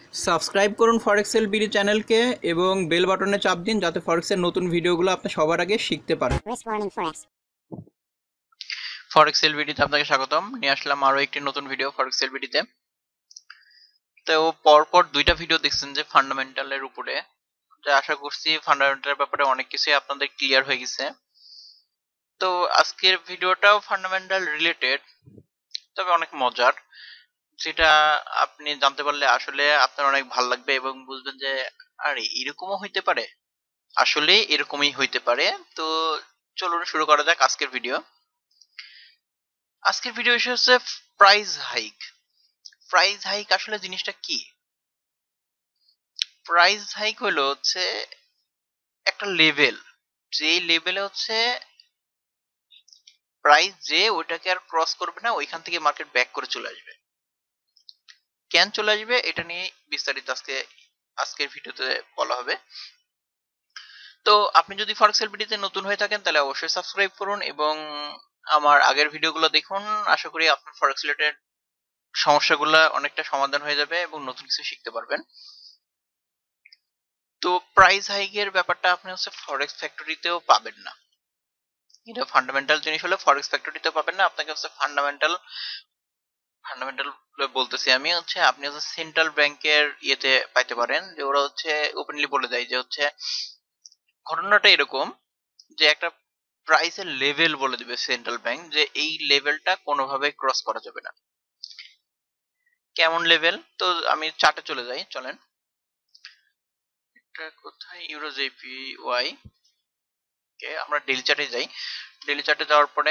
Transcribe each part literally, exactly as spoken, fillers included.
Subscribe করুন ফরেক্সেল BD চ্যানেলকে এবং বেল বাটনে চাপ দিন যাতে ফরেক্সের নতুন ভিডিওগুলো আপনি সবার আগে শিখতে পারেন। ফরেক্সেল বিডিতে আপনাকে স্বাগতম। নিয়ে আসলাম আরো একটি নতুন ভিডিও ফরেক্সেল বিডিতে। তো পরপর দুইটা ভিডিও দেখছেন যে ফান্ডামেন্টালের উপরে, যে আশা করছি ফান্ডামেন্টালের ব্যাপারে অনেক কিছুই আপনাদের ক্লিয়ার হয়ে গেছে। তো আজকের ভিডিওটাও ফান্ডামেন্টাল রিলেটেড, তবে অনেক মজার, যেটা আপনি জানতে পারলে আসলে আপনার অনেক ভালো লাগবে এবং বুঝবেন যে আরে এরকমও হইতে পারে, আসলে এরকমই হইতে পারে। তো চলুন শুরু করা যাক আজকের ভিডিও। আজকের ভিডিও বিষয় হচ্ছে প্রাইস হাইক। প্রাইস হাইক আসলে জিনিসটা কি? প্রাইস হাইক হলো হচ্ছে একটা লেভেল, যে লেভেলে হচ্ছে প্রাইস যে ওইটাকে আর ক্রস করবে না, ওইখান থেকে মার্কেট ব্যাক করে চলে আসবে। কেন চলে আসবে এটা নিয়ে বিস্তারিত আজকে আজকের ভিডিওতে বলা হবে। তো আপনি যদি ফরেক্সেল ভিডিওতে নতুন হয়ে থাকেন তাহলে অবশ্যই সাবস্ক্রাইব করুন এবং আমার আগের ভিডিওগুলো দেখুন। আশা করি আপনার ফরেক্স রিলেটেড সমস্যাগুলো অনেকটা সমাধান হয়ে যাবে এবং নতুন কিছু শিখতে পারবেন। তো প্রাইস হাইকের ব্যাপারটা আপনি হচ্ছে ফরেক্স ফ্যাক্টরিতেও পাবেন না। এটা ফান্ডামেন্টাল জিনিস হলে ফরেক্স ফ্যাক্টরিতে পাবেন না। আপনাকে হচ্ছে ফান্ডামেন্টাল ফান্ডামেন্টাল বলতেছি আমি, হচ্ছে আপনি হচ্ছে সেন্ট্রাল ব্যাংকের ইয়েতে পাইতে পারেন, যে ওরা হচ্ছে ওপেনলি বলে দেয় যে হচ্ছে ঘটনাটা এরকম, যে একটা প্রাইসের লেভেল বলে দিবে সেন্ট্রাল ব্যাংক, যে এই লেভেলটা কোনোভাবে ক্রস করা যাবে না। কেমন লেভেল? তো আমি চার্টে চলে যাই, চলেন। এটা কোথায়? ইউরো জেপিওয়াই কে আমরা ডেইলি চার্টে যাই। ডেইলি চার্টে যাওয়ার পরে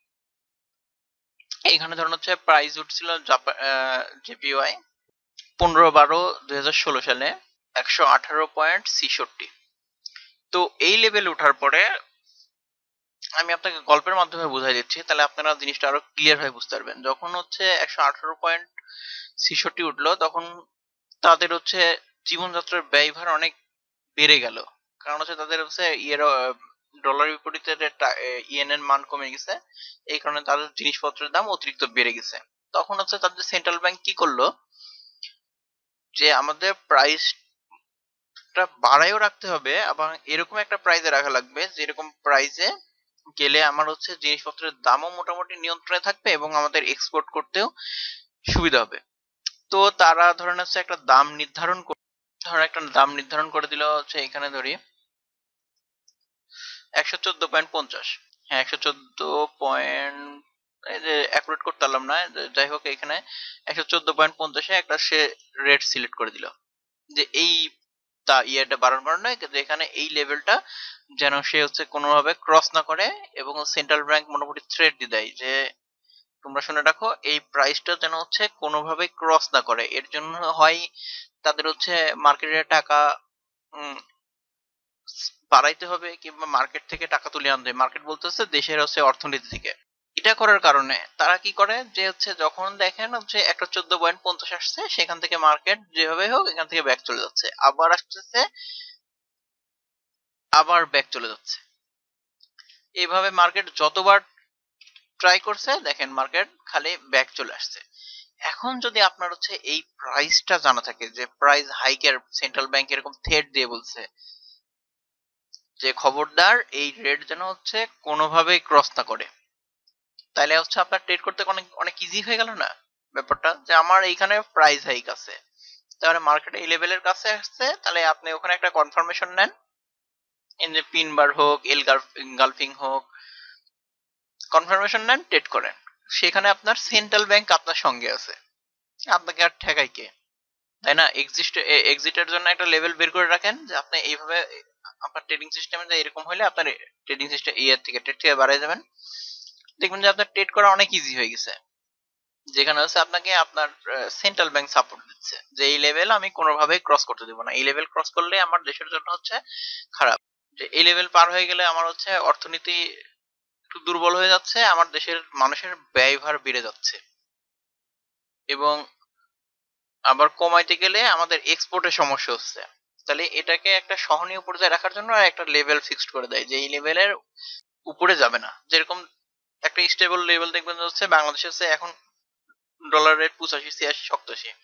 এইখানে ধরুন হচ্ছে প্রাইস উঠছিল জেপিওয়াই পনেরো বারো দুই হাজার ষোলো সালে একশো আঠারো পয়েন্ট ছিষট্টি। তো এই লেভেল ওঠার পরে আমি আপনাকে গল্পের মাধ্যমে বোঝাই দিচ্ছি, তাহলে আপনারা জিনিসটা আরো ক্লিয়ার হয়ে বুঝতে পারবেন। যখন হচ্ছে একশো আঠারো পয়েন্ট ছিষট্টি উঠলো তখন তাদের হচ্ছে জীবনযাত্রার ব্যয়ভার অনেক বেড়ে গেল। কারণ হচ্ছে তাদের হচ্ছে ইয়ের ডলার বিপরীতে ইয়েন এর মান কমে গেছে, এই কারণে তাদের জিনিসপত্রের দাম অতিরিক্ত বেড়ে গেছে। তখন হচ্ছে তাদের সেন্ট্রাল ব্যাংক কি করলো, যে আমাদের প্রাইসটা বাড়ায়ও রাখতে হবে, আবার এরকম একটা প্রাইসে রাখা লাগবে যেরকম প্রাইসে গেলে আমার হচ্ছে জিনিসপত্রের দামও মোটামুটি নিয়ন্ত্রণে থাকবে এবং আমাদের এক্সপোর্ট করতেও সুবিধা হবে। তো তারা ধরেন হচ্ছে একটা দাম নির্ধারণ করে, ধরেন একটা দাম নির্ধারণ করে দিল হচ্ছে এখানে ধরি একশো চোদ্দ পয়েন্ট পঞ্চাশ। হ্যাঁ, একশো চোদ্দ পয়েন্ট, এই যে অ্যাকুরেট করতে পারলাম না, যাই হোক এখানে একশো চোদ্দ পয়েন্ট পঞ্চাশে একটা সে রেট সিলেক্ট করে দিল, যে এই তা ইয়েটা বাড়ানো বাড়ানো নয়, যেখানে এই লেভেলটা যেন সে হচ্ছে কোনোভাবে ক্রস না করে, এবং সেন্ট্রাল ব্যাংক মোটামুটি থ্রেট দিয়ে দেয় যে তোমরা শুনে রাখো এই প্রাইসটা যেন হচ্ছে কোনোভাবে ক্রস না করে। এর জন্য হয় তাদের হচ্ছে মার্কেটের টাকা বাড়াইতে হবে কিংবা মার্কেট থেকে টাকা তুলে আনতে হবে। মার্কেট বলতে হচ্ছে দেশের হচ্ছে অর্থনীতি থেকে। এটা করার কারণে তারা কি করে, যে হচ্ছে যখন দেখেন হচ্ছে একটা চোদ্দ পয়েন্ট পঞ্চাশ আসছে, সেখান থেকে মার্কেট যেভাবে হোক এখান থেকে ব্যাক চলে যাচ্ছে, আবার আসতেছে, আবার ব্যাক চলে যাচ্ছে। এইভাবে মার্কেট যতবার ট্রাই করছে দেখেন মার্কেট খালি ব্যাক চলে আসছে। এখন যদি আপনার হচ্ছে এই প্রাইসটা জানা থাকে, যে প্রাইস হাইকের সেন্ট্রাল ব্যাংক এরকম থ্রেট দিয়ে বলছে যে খবরদার এই রেট যেন হচ্ছে কোনোভাবেই ক্রস না করে, তাইলে হচ্ছে আপনার ট্রেড করতে অনেক অনেক ইজি হয়ে গেল না ব্যাপারটা, যে আমার এইখানে প্রাইস হাইক আছে, তাহলে মার্কেট এই লেভেলের কাছে আসছে, তাহলে আপনি ওখানে একটা কনফার্মেশন নেন, ইন যে পিন বার হোক, এল গালফিং হোক, কনফার্মেশন নেন, ট্রেড করেন। সেখানে আপনার সেন্ট্রাল ব্যাংক আপনার সঙ্গে আছে, আপনাকে আর ঠেকাই কে, তাই না? এক্সিস্ট এক্সিটের জন্য একটা লেভেল বের করে রাখেন, যে আপনি এইভাবে আপনার ট্রেডিং সিস্টেমে এরকম হলে আপনার ট্রেডিং সিস্টেম ইয়ার থেকে ট্রেড থেকে বাড়াই যাবেন, দেখবেন যে আপনার ট্রেড করা অনেক ইজি হয়ে গেছে। যেখানে হচ্ছে আপনাকে আপনার সেন্ট্রাল ব্যাংক সাপোর্ট দিচ্ছে যে এই লেভেল আমি কোনোভাবেই ক্রস করতে দেবো না, এই লেভেল ক্রস করলে আমার দেশের জন্য হচ্ছে খারাপ, যে এই লেভেল পার হয়ে গেলে আমার হচ্ছে অর্থনীতি একটু দুর্বল হয়ে যাচ্ছে, আমার দেশের মানুষের ব্যয়ভার বেড়ে যাচ্ছে, এবং আবার কমাইতে গেলে আমাদের এক্সপোর্টের সমস্যা হচ্ছে। তাহলে এটাকে একটা সহনীয় পর্যায়ে রাখার জন্য একটা লেভেল ফিক্সড করে দেয়, যে এই লেভেলের উপরে যাবে না। যেরকম একটা স্টেবল লেভেল দেখবেন হচ্ছে বাংলাদেশে হচ্ছে এখন ডলার রেট পঁচাশি ছিয়াশি সপ্তাশি,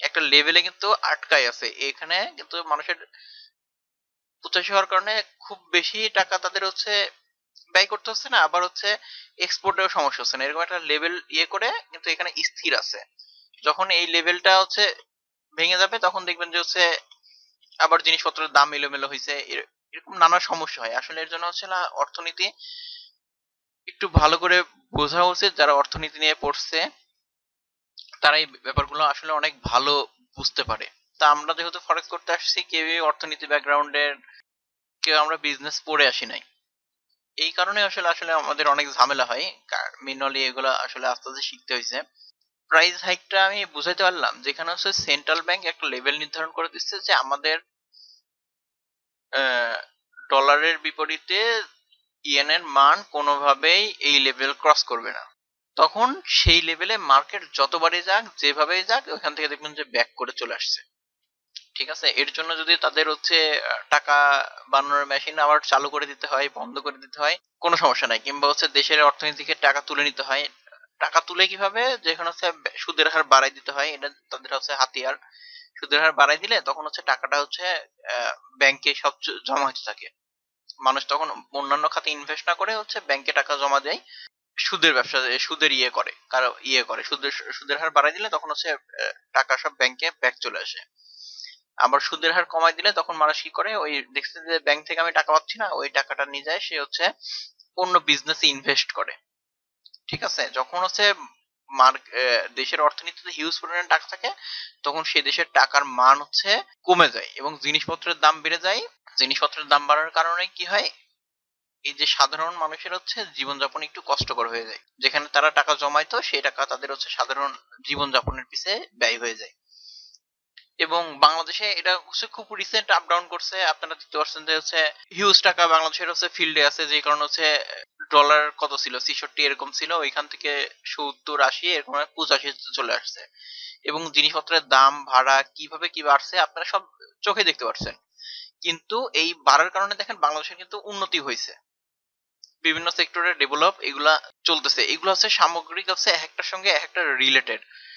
একটা লেভেলে কিন্তু আটকায় আছে। এখানে কিন্তু মানুষের পঁচাশি হওয়ার কারণে খুব বেশি টাকা তাদের হচ্ছে ব্যয় করতে হচ্ছে না, আবার হচ্ছে এক্সপোর্টেও সমস্যা হচ্ছে না। এরকম একটা লেভেল ইয়ে করে কিন্তু এখানে স্থির আছে। যখন এই লেভেলটা হচ্ছে ভেঙে যাবে তখন দেখবেন যে হচ্ছে আবার জিনিসপত্রের দাম এলোমেলো হয়েছে, এরকম নানা সমস্যা হয়। আসলে এর জন্য হচ্ছে না অর্থনীতি একটু ভালো করে বোঝা উচিত। যারা অর্থনীতি নিয়ে পড়ছে তারা এই ব্যাপারগুলো আসলে অনেক ভালো বুঝতে পারে। তা আমরা যেহেতু ফরেক্স করতে আসছি, কেউই অর্থনীতি ব্যাকগ্রাউন্ডের, কেউ আমরা বিজনেস পড়ে আসি নাই, এই কারণে আসলে আসলে আমাদের অনেক ঝামেলা হয়। ম্যানুয়ালি এগুলো আসলে আস্তে আস্তে শিখতে হয়েছে। প্রাইস হাইকটা আমি বুঝাইতে পারলাম, যেখানে হচ্ছে সেন্ট্রাল ব্যাংক একটা লেভেল নির্ধারণ করে দিচ্ছে যে আমাদের ডলারের বিপরীতে ইয়েনের মান কোনোভাবেই এই লেভেল ক্রস করবে না। তখন সেই লেভেলে মার্কেট যতবারই যাক, যেভাবেই যাক, ওখান থেকে দেখবেন যে ব্যাক করে চলে আসছে। ঠিক আছে, এর জন্য যদি তাদের হচ্ছে টাকা বানানোর মেশিন আবার চালু করে দিতে হয়, বন্ধ করে দিতে হয়, কোনো সমস্যা নাই। কিংবা হচ্ছে দেশের অর্থনীতি থেকে টাকা তুলে নিতে হয়, টাকা তুলে কিভাবে, যেখানে হচ্ছে সুদের হার বাড়াই দিতে হয়, এটা তাদের হচ্ছে হাতিয়ার। সুদের হার বাড়াই দিলে তখন হচ্ছে টাকাটা হচ্ছে ব্যাংকে সব জমা হতে থাকে। মানুষ তখন অন্যান্য খাতে ইনভেস্ট না করে হচ্ছে ব্যাংকে টাকা জমা দেয়, সুদের ব্যবসা, সুদের ইয়ে করে, কারো ইয়ে করে, সুদের সুদের হার বাড়াই দিলে তখন হচ্ছে টাকা সব ব্যাংকে ব্যাক চলে আসে। আবার সুদের হার কমাই দিলে তখন মানুষ কি করে, ওই দেখছে যে ব্যাংক থেকে আমি টাকা পাচ্ছি না, ওই টাকাটা নিয়ে যায় সে হচ্ছে অন্য বিজনেসে ইনভেস্ট করে। ঠিক আছে, যখন হচ্ছে মার্ক দেশের অর্থনীতিতে হিউজ পরিমাণে টাকা থাকে তখন সে দেশের টাকার মান হচ্ছে কমে যায় এবং জিনিসপত্রের দাম বেড়ে যায়। জিনিসপত্রের দাম বাড়ার কারণে কি হয়, এই যে সাধারণ মানুষের হচ্ছে জীবনযাপন একটু কষ্টকর হয়ে যায়। যেখানে তারা টাকা জমাইতো সেই টাকা তাদের হচ্ছে সাধারণ জীবনযাপনের পিছে ব্যয় হয়ে যায়। এবং বাংলাদেশে এটা হচ্ছে খুব রিসেন্ট আপ ডাউন করছে। আপনারা দেখতে পাচ্ছেন যে হচ্ছে হিউজ টাকা বাংলাদেশের হচ্ছে ফিল্ডে আছে, যে কারণে হচ্ছে ডলার কত ছিল, ছিষট্টি এরকম ছিল, ওইখান থেকে সত্তর আশি এরকম পঁচাশি চলে আসছে। এবং জিনিসপত্রের দাম ভাড়া কিভাবে কি বাড়ছে আপনারা সব চোখে দেখতে পাচ্ছেন। কিন্তু এই বাড়ার কারণে দেখেন বাংলাদেশের কিন্তু উন্নতি হয়েছে, বিভিন্ন সেক্টরে ডেভেলপ এগুলা চলতেছে। এগুলো হচ্ছে সামগ্রিক হচ্ছে এক একটার সঙ্গে এক একটা রিলেটেড।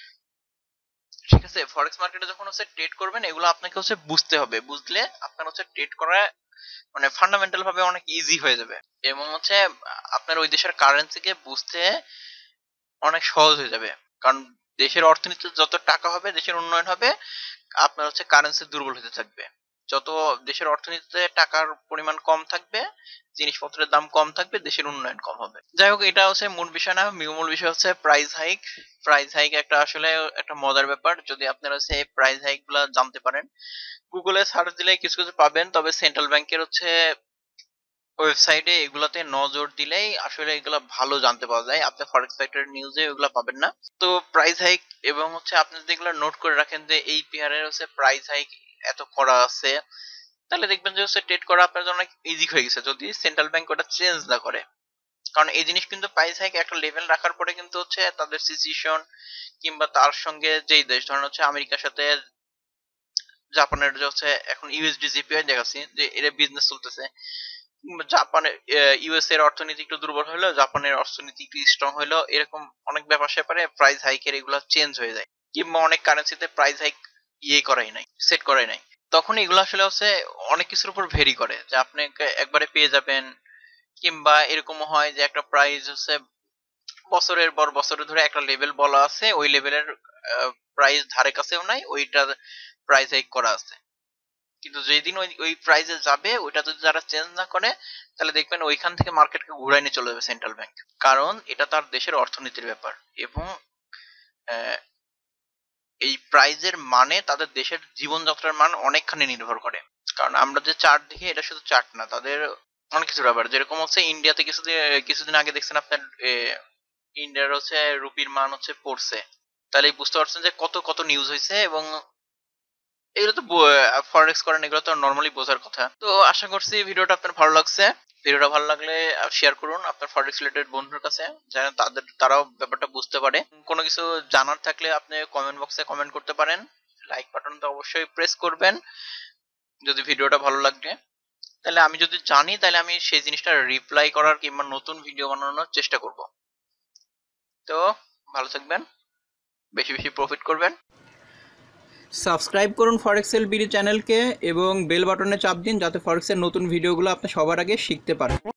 ঠিক আছে, ফরেক্স মার্কেটে যখন হচ্ছে ট্রেড করবেন এগুলো আপনাকে হচ্ছে বুঝতে হবে, বুঝলে আপনার হচ্ছে ট্রেড করা মানে ফান্ডামেন্টাল ভাবে অনেক ইজি হয়ে যাবে এবং হচ্ছে আপনার ওই দেশের কারেন্সিকে বুঝতে অনেক সহজ হয়ে যাবে। কারণ দেশের অর্থনীতিতে যত টাকা হবে দেশের উন্নয়ন হবে, আপনার হচ্ছে কারেন্সি দুর্বল হতে থাকবে। যত দেশের অর্থনীতিতে টাকার পরিমাণ কম থাকবে, জিনিসপত্রের দাম কম থাকবে, দেশের উন্নয়ন কম হবে। যাই হোক, এটা হচ্ছে মূল বিষয় না, মূল বিষয় হচ্ছে প্রাইস হাইক। প্রাইস হাইক একটা আসলে একটা মজার ব্যাপার। যদি আপনারা হচ্ছে এই প্রাইস হাইক গুলা জানতে পারেন, গুগলে সার্চ দিলে কিছু কিছু পাবেন, তবে সেন্ট্রাল ব্যাংকের হচ্ছে ওয়েবসাইটে এগুলাতে নজর দিলেই আসলে এগুলা ভালো জানতে পাওয়া যায়। আপনি ফরেক্স সেক্টরের নিউজে এগুলা পাবেন না। তো প্রাইস হাইক এবং হচ্ছে আপনি যদি এগুলো নোট করে রাখেন যে এই পেয়ারের হচ্ছে প্রাইস হাইক এত করা আছে, তাহলে দেখবেন যে হচ্ছে ট্রেড করা আপনার জন্য অনেক ইজি হয়ে গেছে, যদি সেন্ট্রাল ব্যাংক ওটা চেঞ্জ না করে। কারণ এই জিনিস কিন্তু প্রাইস হাইক একটা লেভেল রাখার পরে কিন্তু হচ্ছে তাদের সিচুয়েশন কিংবা তার সঙ্গে যেই দেশ, ধরেন হচ্ছে আমেরিকার সাথে জাপানের যে হচ্ছে এখন ইউএসডি জিপিআই দেখাচ্ছি যে এর বিজনেস চলতেছে, জাপানের ইউএস এর অর্থনীতি একটু দুর্বল হলো, জাপানের অর্থনীতি একটু স্ট্রং হলো, এরকম অনেক ব্যাপার স্যাপারে প্রাইস হাইকের এগুলো চেঞ্জ হয়ে যায়। কিংবা অনেক কারেন্সিতে প্রাইস হাইক ইয়ে করাই নাই, সেট করাই নাই, তখন এগুলো আসলে হচ্ছে অনেক কিছুর উপর ভেরি করে যে আপনি একবারে পেয়ে যাবেন। কিংবা এরকম হয় যে একটা প্রাইস হচ্ছে বছরের পর বছর ধরে একটা লেভেল বলা আছে, ওই লেভেলের প্রাইস ধারে কাছেও নাই, ওইটা প্রাইস হাইক করা আছে। কিন্তু যেদিন ওই ওই প্রাইসে যাবে ওইটা যদি যারা চেঞ্জ না করে, তাহলে দেখবেন ওইখান থেকে মার্কেটকে ঘুরাই নিয়ে চলে যাবে সেন্ট্রাল ব্যাংক। কারণ এটা তার দেশের অর্থনীতির ব্যাপার এবং এই প্রাইজের মানে তাদের দেশের জীবনযাত্রার মান অনেকখানি নির্ভর করে। কারণ আমরা যে চার্ট দেখি এটা শুধু চার্ট না, তাদের অনেক কিছু ব্যাপার। যেরকম হচ্ছে ইন্ডিয়াতে কিছুদিন কিছুদিন আগে দেখছেন আপনার ইন্ডিয়ার হচ্ছে রুপির মান হচ্ছে পড়ছে, তাহলে বুঝতে পারছেন যে কত কত নিউজ হয়েছে। এবং এগুলো তো ফরেক্স করেন, এগুলো তো নরমালি বোঝার কথা। তো আশা করছি ভিডিওটা আপনার ভালো লাগছে। ভিডিওটা ভালো লাগলে শেয়ার করুন আপনার ফরেক্স রিলেটেড বন্ধুর কাছে, যেন তাদের তারাও ব্যাপারটা বুঝতে পারে। কোনো কিছু জানার থাকলে আপনি কমেন্ট বক্সে কমেন্ট করতে পারেন। লাইক বাটনটা অবশ্যই প্রেস করবেন যদি ভিডিওটা ভালো লাগে। তাহলে আমি যদি জানি তাহলে আমি সেই জিনিসটা রিপ্লাই করার কিংবা নতুন ভিডিও বানানোর চেষ্টা করব। তো ভালো থাকবেন, বেশি বেশি প্রফিট করবেন। সাবস্ক্রাইব করুন ফরেক্সেল বিডি চ্যানেলকে এবং বেল বাটনে চাপ দিন যাতে ফরেক্সের নতুন ভিডিওগুলো আপনি সবার আগে শিখতে পারেন।